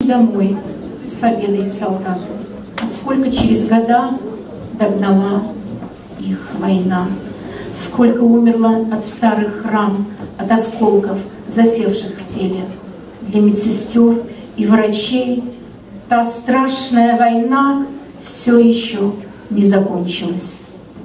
Домой с победой солдат, а сколько через года догнала их война, сколько умерло от старых ран, от осколков, засевших в теле. Для медсестер и врачей та страшная война все еще не закончилась.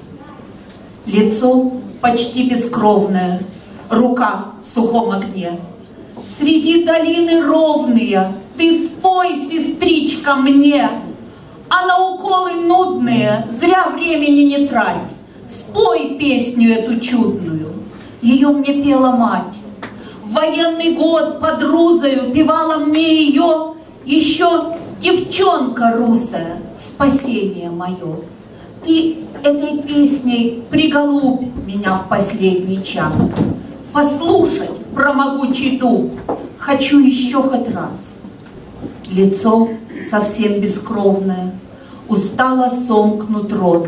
Лицо почти бескровное, рука в сухом огне. Среди долины ровные ты спой, сестричка, мне, а на уколы нудные зря времени не трать. Спой песню эту чудную, ее мне пела мать. В военный год под Рузою певала мне ее еще девчонка русая, спасение мое. Ты этой песней приголубь меня в последний час. Послушать про могучий дуб хочу еще хоть раз. Лицо совсем бескровное, устало сомкнут рот.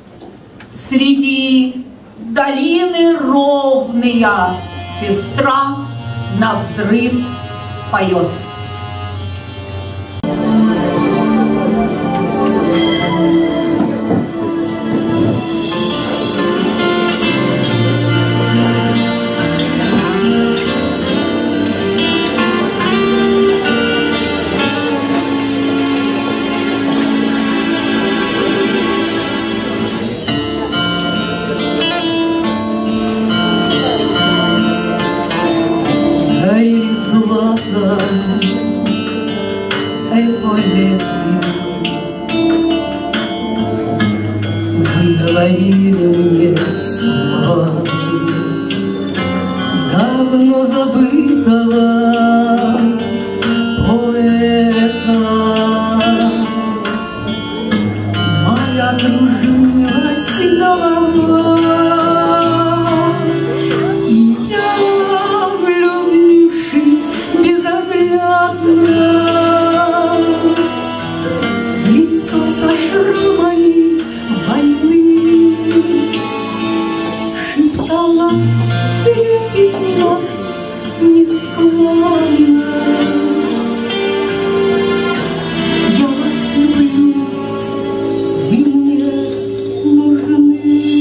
Среди долины ровная сестра навзрыд поет. Говорили мне слова давно забытого поэта. Моя кружилась голова, и я, влюбившись безоглядно, лицо со шрамами войны шептала трепетно, нескладно: я вас люблю, вы мне нужны.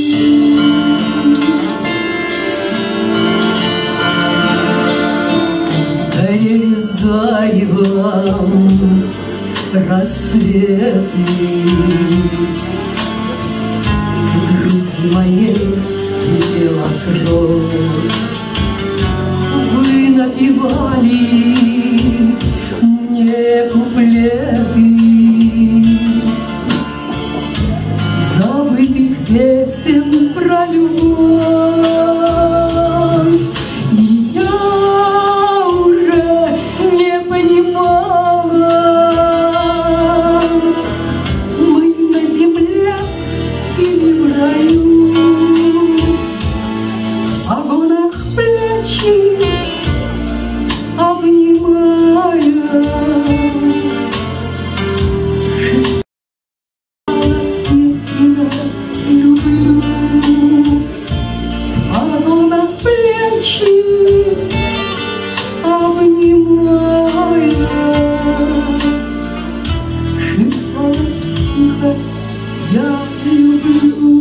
Дорезай вам рассветы груди моей текла кровь. Вы напевали мне куплеты забытых песен про любовь, и я уже не понимала, мы на земле или в раю. В погонах плечи обнимая, шептала: я тебя люблю. В погонах плечи обнимая, шептала тихо: я люблю.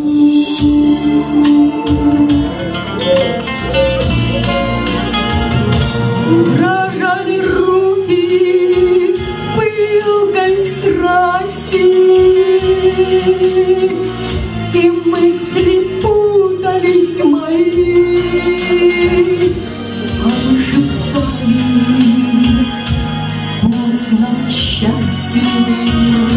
Дрожали руки пылкой страсти, и мысли путались мои, а вы шептали: будь нам счастьем.